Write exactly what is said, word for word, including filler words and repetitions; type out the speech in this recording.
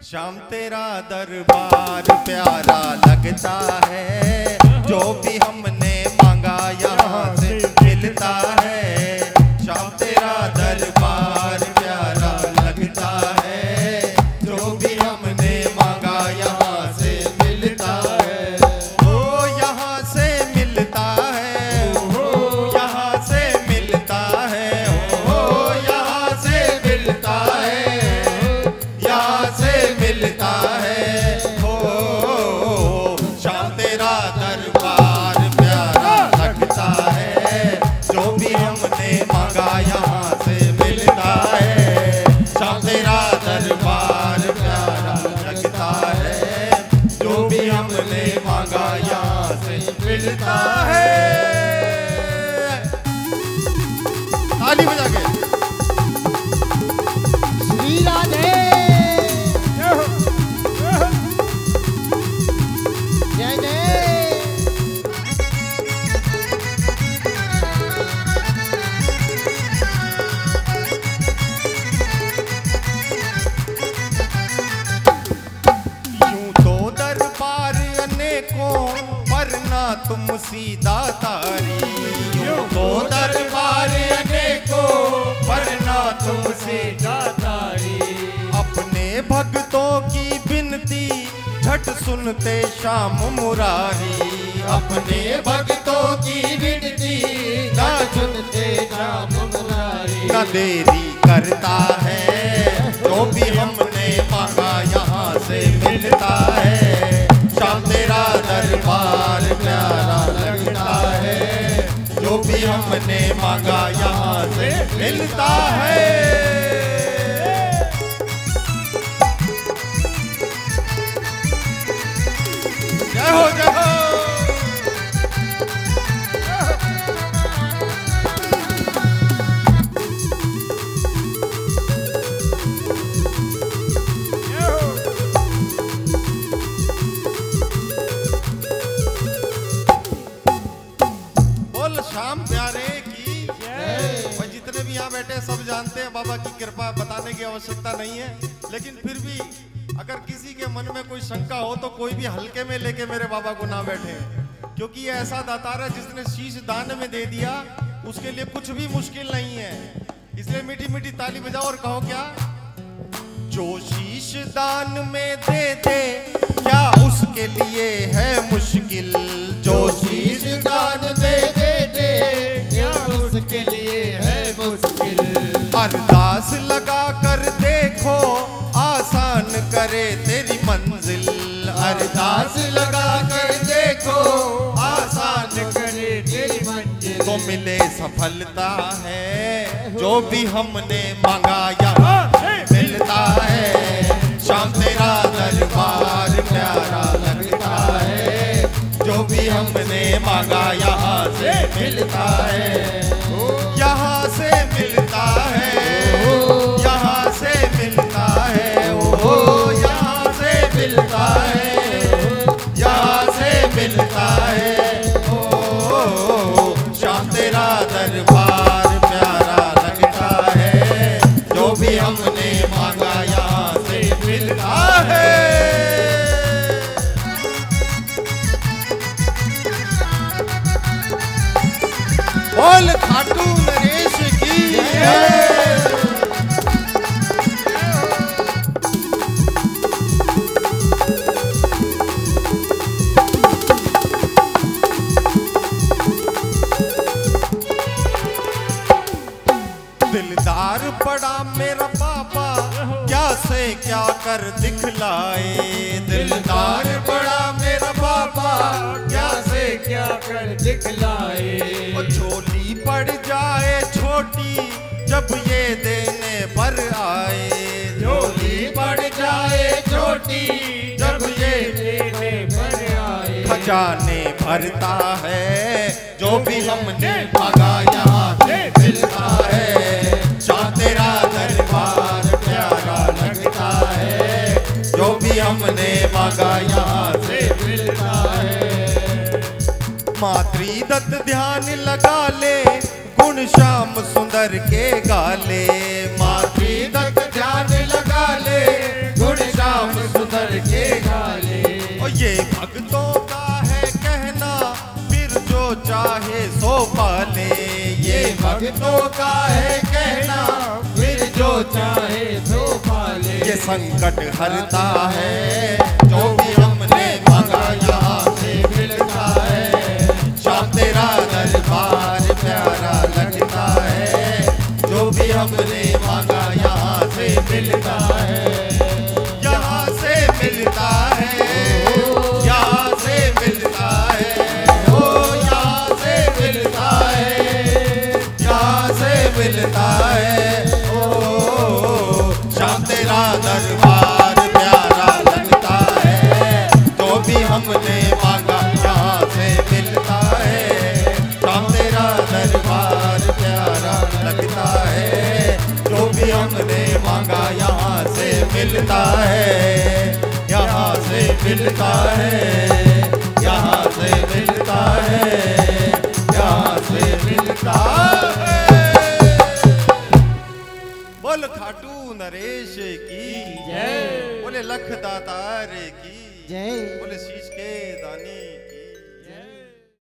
श्याम तेरा दरबार प्यारा लगता है, जो भी हमने मांगा यहाँ से मिलता है। श्याम तेरा दरबार प्यारा लगता है, जो भी हमने मांगा यहाँ से मिलता है। ओ यहाँ से मिलता है, ओ यहाँ से मिलता है, ओ यहाँ से मिलता है, यहाँ से मिलता है। हो श्याम तेरा दरबार प्यारा लगता है, जो भी हमने मांगा यहाँ से मिलता है। श्याम तेरा दरबार प्यारा लगता है, जो भी हमने मांगा यहाँ से मिलता है। ताली बजा के श्री राधे जय जय। यूं तो दरबार अनेकों वरना तुम सीधा तारी। यूं तो दरबार अनेकों वरना तुम सीधा तारी। अपने भक्तों की बिनती झट सुनते श्याम मुरारी। अपने भक्तों की विनती झट सुनते श्याम मुरारी। न देरी करता है, जो भी हमने मांगा यहाँ से मिलता है। श्याम तेरा दरबार प्यारा लगता है, जो भी हमने मांगा यहाँ से मिलता है। जय हो जय हो। बोल श्याम प्यारे की भाई। जितने भी यहाँ बैठे सब जानते हैं बाबा की कृपा, बताने की आवश्यकता नहीं है। लेकिन फिर भी अगर किसी के मन में कोई शंका हो तो कोई भी हल्के में लेके मेरे बाबा को ना बैठे, क्योंकि ये ऐसा दातार है जिसने शीश दान में दे दिया, उसके लिए कुछ भी मुश्किल नहीं है। इसलिए मीठी मीठी ताली बजाओ और कहो क्या, जो शीश दान में दे दे क्या उसके लिए है मुश्किल। जो शीश दान दे दे दे क्या उसके लिए है मुश्किल। अरदास लगा कर देखो आसान करे तेरी मंजिल। अरदास लगा कर देखो आसान करे तेरी मंजिल। तो मिले सफलता है, जो भी हमने मांगा यहाँ मिलता है। श्याम तेरा दरबार प्यारा लगता है, जो भी हमने मांगा यहाँ से मिलता है। यहाँ से मिलता है, यहाँ से मिलता है, ओ यहाँ से मिलता है, यहाँ से मिलता है। ओ श्याम तेरा दरबार प्यारा लगता है, जो भी हमने मांगा यहाँ से मिलता है। बोल खाटू नरेश की जय। दिलदार बड़ा मेरा पापा क्या से क्या कर दिखलाए। दिलदार बड़ा मेरा पापा क्या से क्या कर दिखलाए। झोली पड़ जाए छोटी जब ये देने पर आए। झोली पड़ जाए छोटी जब ये देने पर आए। खजाने भरता है, जो भी हमने मांगा यहाँ से मिलता है। श्याम तेरा दरबार प्यारा लगता है, जो भी हमने मांगा यहाँ से मिलता है। मातृदत्त ध्यान लगा ले, गुण श्याम सुंदर के गाले। मातृदत्त ध्यान लगा ले, गुण श्याम चाहे सो पाले, ये भक्तों का है कहना, फिर जो चाहे सो पाले। ये संकट हरता है, जो भी हमने मांगा यहाँ से मिलता है। श्याम तेरा दरबार प्यारा लगता है, जो भी हमने मांगा यहाँ से मिलता है। यहाँ से मिलता है, यहाँ से मिलता है, ओ यहाँ से मिलता है, यहाँ से मिलता है। ओ श्याम तेरा दरबार प्यारा लगता है, जो भी हमने मांगा यहाँ से मिलता है। श्याम तेरा दरबार प्यारा लगता है, जो भी हमने मांगा यहाँ से मिलता है, यहाँ से मिलता है, यहाँ से मिलता है, यहाँ से मिलता है। बोल खाटू नरेश की जय। बोले लख दातार की जय। बोले शीश के दानी